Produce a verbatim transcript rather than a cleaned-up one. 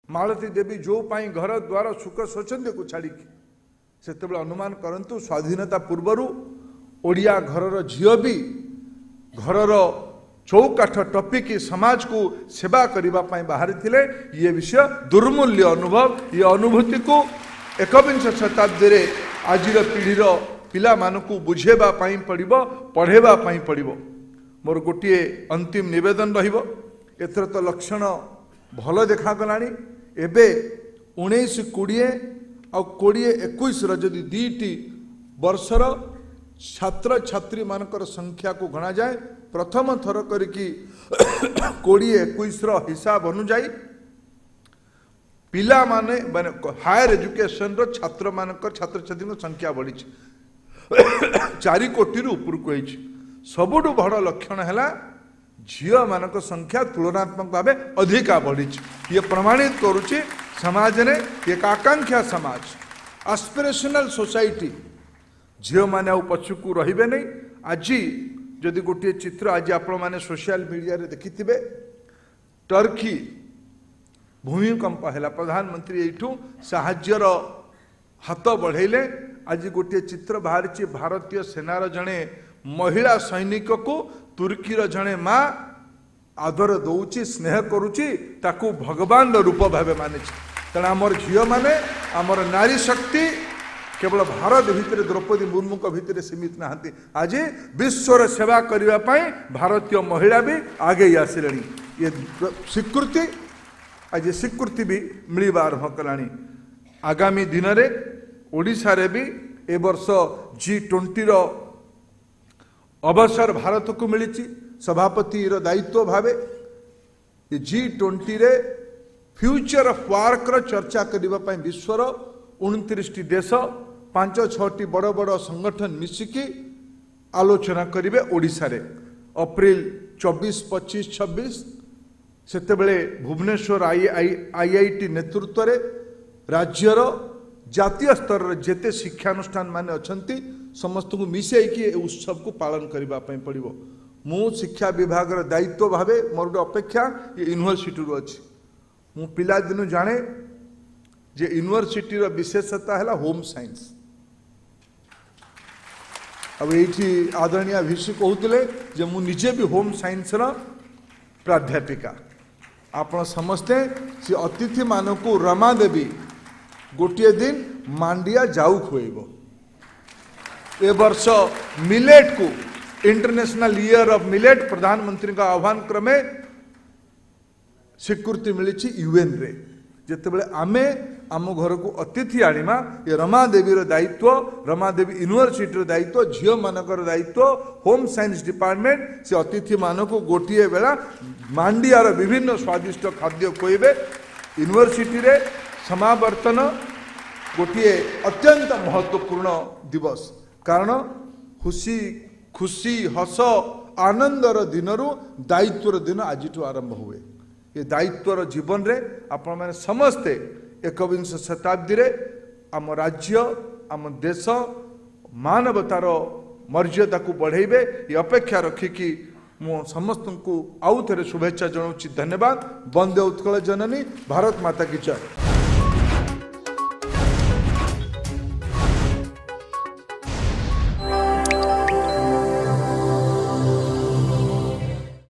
मालती देवी जो पाई घर द्वार सुख स्वच्छंद को छाड़ी से अनुमान करंतु स्वाधीनता पूर्वर ओडिया घरर झियो भी घरर चौकाठ टपिकी समाज को सेवा करने बाहरी थिले। ये विषय दुर्मूल्य अनुभव ये अनुभूति को एकविंश शताब्दी रे आजिर पीढ़ीर पिला मानकु बुझेबा पाई पड़िबो पढ़ेबा पाई पड़िबो। मोर गोटिए अंतिम निवेदन रहिबो एथर तो लक्षण भल देखा गलानी एबे उन्नीस कोड़े आ कोड़े इक्कीस रदि दीटी वर्षर छात्र छात्री मानकर संख्या को गणा जाए प्रथम थर करिकी कोड़े इक्कीस हिसाब अनुजाई पिला माने माने हायर एजुकेशन रो छात्र मानकर छात्र छात्री संख्या बढ़ी चारि कोटी ऊपर को सबुठु बड़ लक्षण है झील मानक संख्या तुलनात्मक भाव अधिका बढ़ी। ये प्रमाणित करुच्ची समाज ने एक आकांक्षा समाज एस्पिरेशनल सोसाइटी झील मैंने पछकू रे नहीं। आज जदि गोटे चित्र आज आपण मैंने सोशल मीडिया रे देखिथिबे टर्की भूमिकंप है प्रधानमंत्री एठू साहाज्यर हाथ बढ़ेले। आज गोटे चित्र बाहरी भारतीय सेनार जड़े महिला सैनिक को तुर्कीर जड़े माँ आदर दौची स्नेह करुच्ची ताकू भगवान रूप भाव माने तेणु आमर झील माने आमर नारी शक्ति केवल भारत भितर द्रौपदी मुर्मू को भितर सीमित नहांती आज विश्वर सेवा करने भारतीय महिला भी आगे आसिले। ये स्वीकृति आज स्वीकृति भी मिलवा आरंभ कलानी। आगामी दिन में ओडिशा रे भी ए वर्ष जी ट्वेंटी अवसर भारत को मिली सभापति दायित्व भावे जी ट्वेंटी रे फ्यूचर ऑफ वर्क रो चर्चा करने विश्वर उनतीस टी देश पांच छटी बड़ बड़ संगठन मिसिकी आलोचना करेंगे ओडिशा रे अप्रैल चौबीस पच्चीस छब्बीस सेतेबेले भुवनेश्वर आई आई आई आई टी नेतृत्व रे राज्यर जातीय स्तर जेते शिक्षानुष्ठान माने अछंती समस्त को मिसाई उत्सव को पालन करने पड़ो। मु शिक्षा विभाग दायित्व भावे मोर अपेक्षा ये यूनिवर्सिटी अच्छी मु पिला दिनु जाने जे यूनिवर्सिटी विशेषता है होम साइंस। अब ये आदरणीय भिषी कहते जे मु निजे भी होम साइंस प्राध्यापिका आपण समस्ते से अतिथि मानक रमा देवी गोटे दिन मांडिया जाऊ खुएब। ए वर्ष मिलेट को इंटरनेशनल ईयर ऑफ मिलेट प्रधानमंत्री का आह्वान क्रमे स्वीकृति मिली यूएन रे जितेबले आमे आम घर को अतिथि आनिमा ये रमा देवी दायित्व रमा देवी यूनिवर्सिटी दायित्व झील मानकर दायित्व होम साइंस डिपार्टमेंट से अतिथि मानक गोटे बेला मांडियार विभिन्न स्वादिष्ट खाद्य खुएबे। यूनिवर्सिटी रे समावर्तन गोटे अत्यंत महत्वपूर्ण दिवस कारण खुशी खुशी हस आनंदर दिन दायित्वर दिन आज आरंभ हुए। ये दायित्वर जीवन रे आपण माने समस्ते एकविंश शताब्दी रे आम राज्य आम देश मानवतार मर्यादा को बढ़ेबे ये अपेक्षा रखिकी मु समस्त को आउ थे शुभेच्छा जनाऊँ। धन्यवाद। वंदे उत्कल जननी भारत माता की जय।